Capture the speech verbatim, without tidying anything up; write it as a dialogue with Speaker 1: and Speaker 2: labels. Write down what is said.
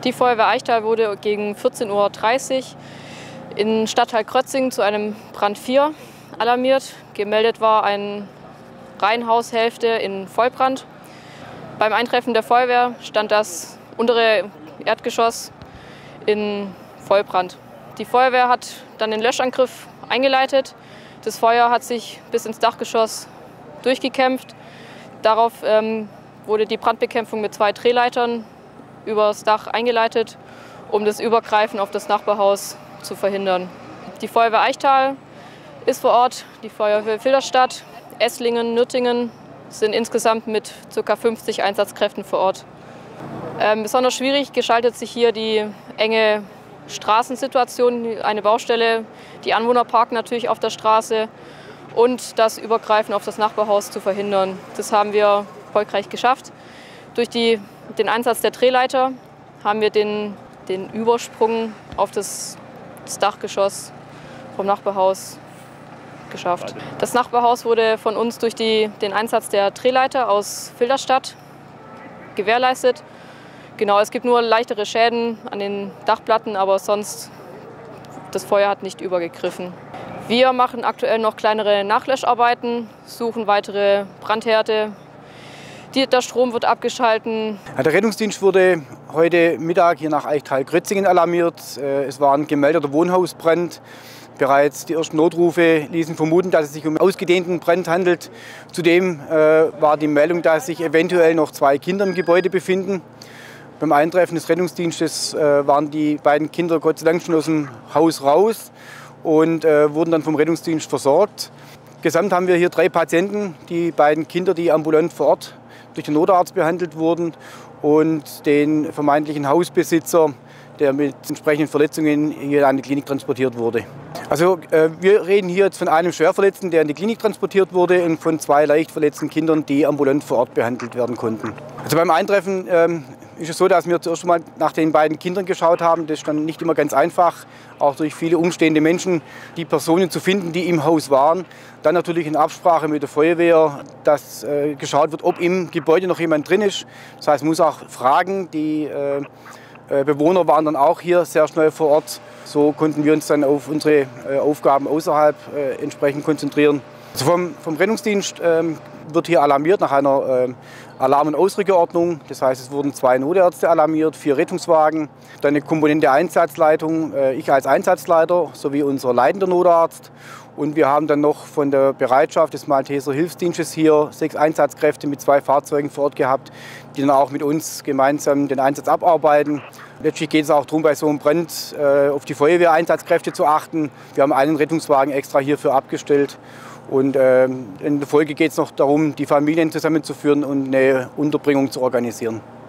Speaker 1: Die Feuerwehr Eichtal wurde gegen vierzehn Uhr dreißig in Stadtteil Krötzing zu einem Brand vier alarmiert. Gemeldet war eine Reihenhaushälfte in Vollbrand. Beim Eintreffen der Feuerwehr stand das untere Erdgeschoss in Vollbrand. Die Feuerwehr hat dann den Löschangriff eingeleitet. Das Feuer hat sich bis ins Dachgeschoss durchgekämpft. Darauf ähm, wurde die Brandbekämpfung mit zwei Drehleitern übers Dach eingeleitet, um das Übergreifen auf das Nachbarhaus zu verhindern. Die Feuerwehr Eichtal ist vor Ort, die Feuerwehr Filderstadt, Esslingen, Nürtingen sind insgesamt mit ca. fünfzig Einsatzkräften vor Ort. Ähm, besonders schwierig gestaltet sich hier die enge Straßensituation, eine Baustelle. Die Anwohner parken natürlich auf der Straße und das Übergreifen auf das Nachbarhaus zu verhindern. Das haben wir erfolgreich geschafft. Durch die, den Einsatz der Drehleiter haben wir den, den Übersprung auf das, das Dachgeschoss vom Nachbarhaus geschafft. Das Nachbarhaus wurde von uns durch die, den Einsatz der Drehleiter aus Filderstadt gewährleistet. Genau, es gibt nur leichtere Schäden an den Dachplatten, aber sonst das Feuer hat nicht übergegriffen. Wir machen aktuell noch kleinere Nachlöscharbeiten, suchen weitere Brandherde. Die, der Strom wird abgeschalten.
Speaker 2: Der Rettungsdienst wurde heute Mittag hier nach Eichtal-Krötzingen alarmiert. Es war ein gemeldeter Wohnhausbrand. Bereits die ersten Notrufe ließen vermuten, dass es sich um einen ausgedehnten Brand handelt. Zudem äh, war die Meldung, dass sich eventuell noch zwei Kinder im Gebäude befinden. Beim Eintreffen des Rettungsdienstes äh, waren die beiden Kinder Gott sei Dank schon aus dem Haus raus und äh, wurden dann vom Rettungsdienst versorgt. Gesamt haben wir hier drei Patienten, die beiden Kinder, die ambulant vor Ort durch den Notarzt behandelt wurden, und den vermeintlichen Hausbesitzer, der mit entsprechenden Verletzungen hier an die Klinik transportiert wurde. Also äh, wir reden hier jetzt von einem Schwerverletzten, der in die Klinik transportiert wurde, und von zwei leicht verletzten Kindern, die ambulant vor Ort behandelt werden konnten. Also beim Eintreffen ähm, ist es so, dass wir zuerst mal nach den beiden Kindern geschaut haben. Das ist dann nicht immer ganz einfach, auch durch viele umstehende Menschen, die Personen zu finden, die im Haus waren. Dann natürlich in Absprache mit der Feuerwehr, dass äh, geschaut wird, ob im Gebäude noch jemand drin ist. Das heißt, man muss auch fragen. Die äh, Bewohner waren dann auch hier sehr schnell vor Ort. So konnten wir uns dann auf unsere äh, Aufgaben außerhalb äh, entsprechend konzentrieren. Also vom, vom Rettungsdienst ähm, wird hier alarmiert nach einer äh, Alarm- und Ausrückeordnung. Das heißt, es wurden zwei Notärzte alarmiert, vier Rettungswagen, dann eine Komponente Einsatzleitung, äh, ich als Einsatzleiter sowie unser leitender Notarzt. Und wir haben dann noch von der Bereitschaft des Malteser Hilfsdienstes hier sechs Einsatzkräfte mit zwei Fahrzeugen vor Ort gehabt, die dann auch mit uns gemeinsam den Einsatz abarbeiten. Letztlich geht es auch darum, bei so einem Brand äh, auf die Feuerwehreinsatzkräfte zu achten. Wir haben einen Rettungswagen extra hierfür abgestellt. Und äh, in der Folge geht es noch darum, die Familien zusammenzuführen und eine Unterbringung zu organisieren.